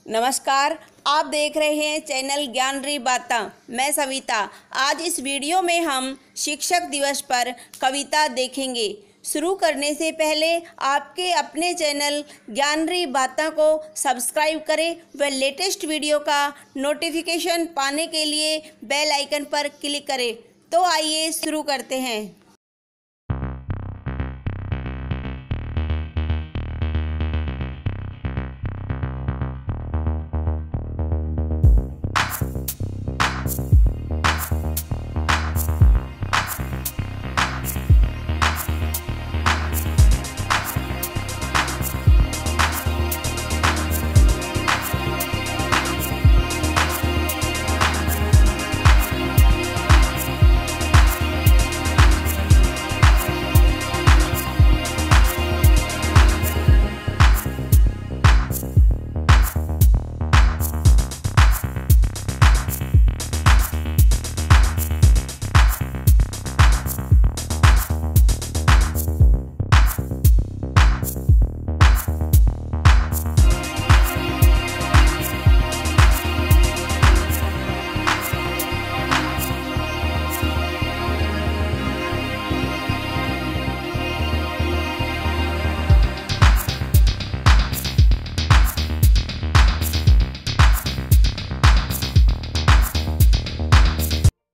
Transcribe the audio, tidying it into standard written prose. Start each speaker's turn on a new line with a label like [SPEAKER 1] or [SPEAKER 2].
[SPEAKER 1] नमस्कार, आप देख रहे हैं चैनल ज्ञानरी बातां। मैं सविता। आज इस वीडियो में हम शिक्षक दिवस पर कविता देखेंगे। शुरू करने से पहले आपके अपने चैनल ज्ञानरी बातां को सब्सक्राइब करें व लेटेस्ट वीडियो का नोटिफिकेशन पाने के लिए बेल आइकन पर क्लिक करें। तो आइए शुरू करते हैं।